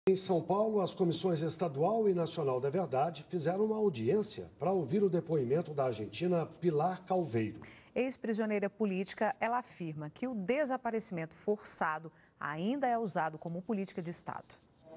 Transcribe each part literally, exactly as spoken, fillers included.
Em São Paulo, as comissões estadual e nacional da verdade fizeram uma audiência para ouvir o depoimento da argentina Pilar Calveiro. Ex-prisioneira política, ela afirma que o desaparecimento forçado ainda é usado como política de Estado.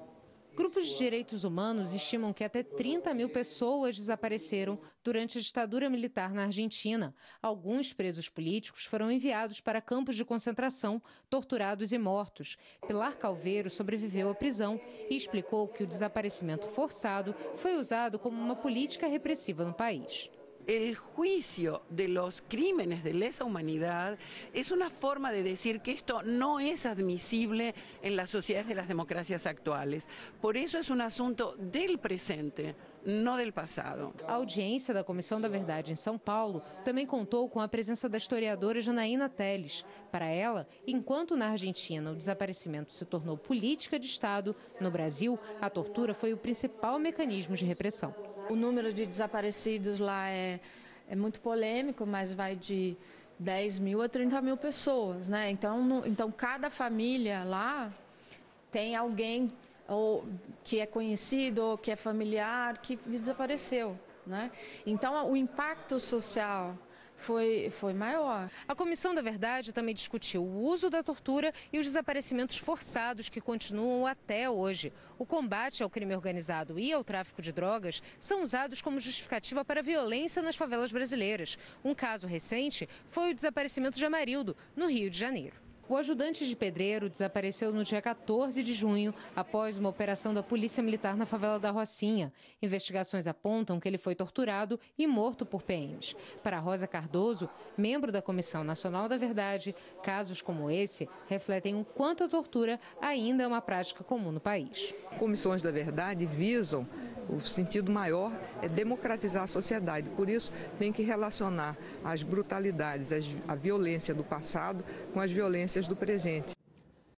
Grupos de direitos humanos estimam que até trinta mil pessoas desapareceram durante a ditadura militar na Argentina. Alguns presos políticos foram enviados para campos de concentração, torturados e mortos. Pilar Calveiro sobreviveu à prisão e explicou que o desaparecimento forçado foi usado como uma política repressiva no país. El juicio de los crímenes de lesa humanidad es una forma de decir que esto no es admisible en las sociedades de las democracias actuales. Por eso es un asunto del presente, no del passado. A audiência da Comissão da Verdade em São Paulo também contou com a presença da historiadora Janaína Teles. Para ela, enquanto na Argentina o desaparecimento se tornou política de Estado, no Brasil a tortura foi o principal mecanismo de repressão. O número de desaparecidos lá é, é muito polêmico, mas vai de dez mil a trinta mil pessoas, né? Então, no, então cada família lá tem alguém ou, que é conhecido ou que é familiar que desapareceu, né? Então o impacto social Foi, foi maior. A Comissão da Verdade também discutiu o uso da tortura e os desaparecimentos forçados que continuam até hoje. O combate ao crime organizado e ao tráfico de drogas são usados como justificativa para a violência nas favelas brasileiras. Um caso recente foi o desaparecimento de Amarildo, no Rio de Janeiro. O ajudante de pedreiro desapareceu no dia quatorze de junho, após uma operação da Polícia Militar na favela da Rocinha. Investigações apontam que ele foi torturado e morto por P Ms. Para Rosa Cardoso, membro da Comissão Nacional da Verdade, casos como esse refletem o quanto a tortura ainda é uma prática comum no país. Comissões da Verdade visam, o sentido maior é democratizar a sociedade. Por isso, tem que relacionar as brutalidades, a violência do passado com as violências do presente.